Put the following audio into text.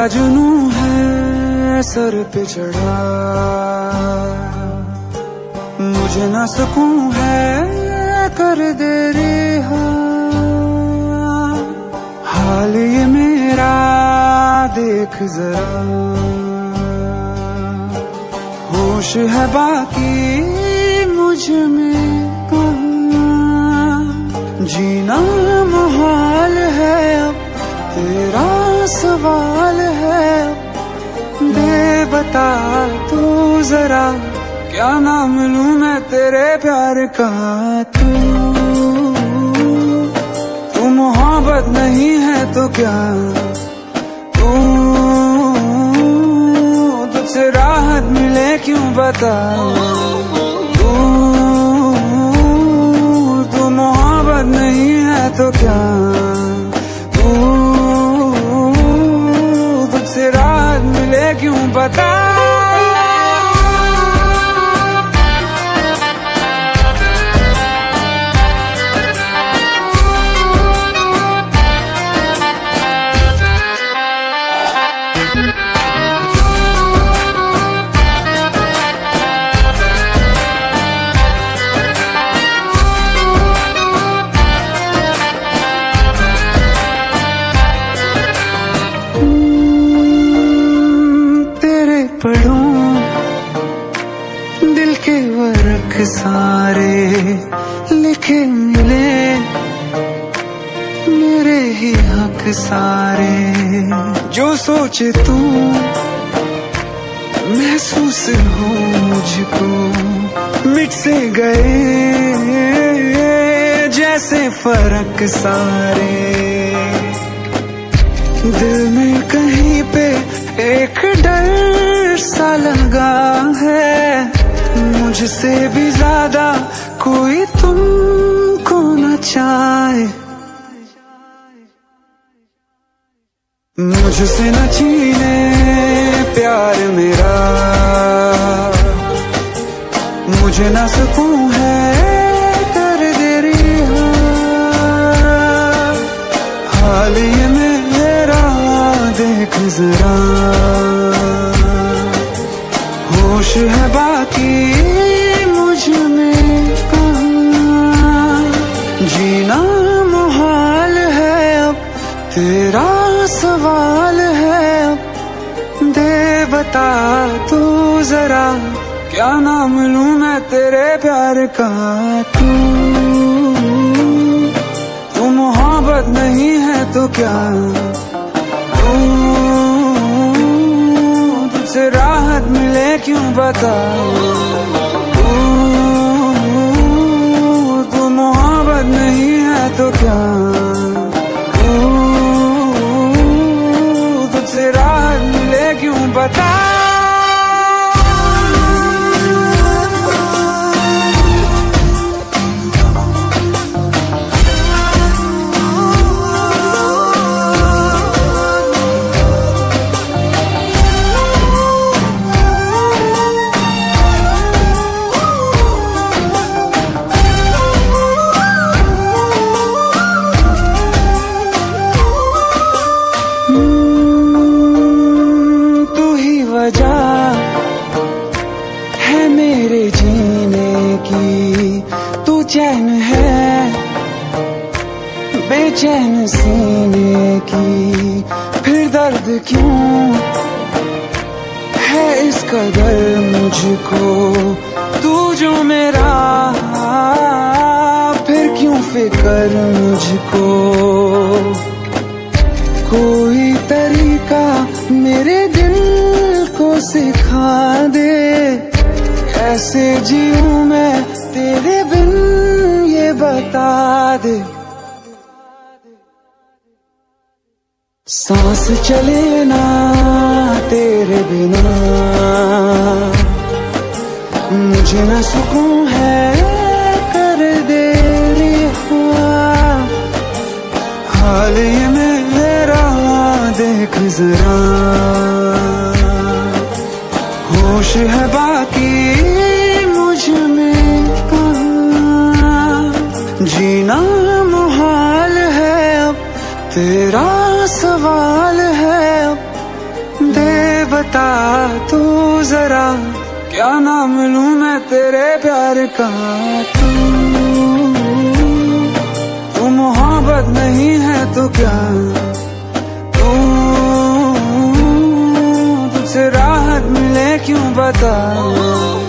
तेरा जुनू है सर पे चढ़ा, मुझे ना सुकून है कर दे रिहा। हाल ये मेरा देख जरा, होश है बाकी मुझ में कहाँ। जीना मुहाल है अब तेरा सवाल है, दे बता तू जरा क्या नाम लूं मैं तेरे प्यार का। तू मोहब्बत नहीं है तो क्या, तू तुझसे राहत मिले क्यों बता। तू मोहब्बत नहीं है तो क्या, तू तुझसे राहत मिले क्यों बता। दिल के वर्क सारे लिखे मिले, मेरे ही हक सारे। जो सोचे तू महसूस हो मुझको, मिट से गए जैसे फर्क सारे। दिल में कहीं पे एक डर सा लगा है, मुझसे भी ज्यादा कोई तुमको न चाहे। मुझसे न छीने प्यार मेरा, मुझे न सुकून है कर दे रिहा। हाल ये मेरा देख जरा, होश है बाकी मुझ में कहाँ। जीना मुहाल है अब तेरा सवाल है, दे बता तू जरा क्या नाम लूं मैं तेरे प्यार का। तू मोहब्बत नहीं है तो क्या, तुझसे राहत मिले क्यों बता। तू मोहब्बत नहीं है तो क्या, तुझसे राहत मिले क्यों बता। है मेरे जीने की तू चैन है, बेचैन सीने की फिर दर्द क्यों है इस कदर मुझको। तू जो मेरा फिर क्यों फिकर मुझको। कोई तरीका मेरे दिल को सिखा दे, कैसे जीऊं मैं तेरे बिन ये बता दे। सांस चले ना तेरे बिना, मुझे ना सुकून है कर दे रिहा। हाल ये मेरा देख जरा, होश है बाकी मुझ में कहाँ। जीना मुहाल है अब तेरा सवाल है, बता तू जरा, क्या नाम लूं मैं तेरे प्यार का। तू मोहब्बत नहीं है तो क्या, तुझसे राहत मिले क्यों बता।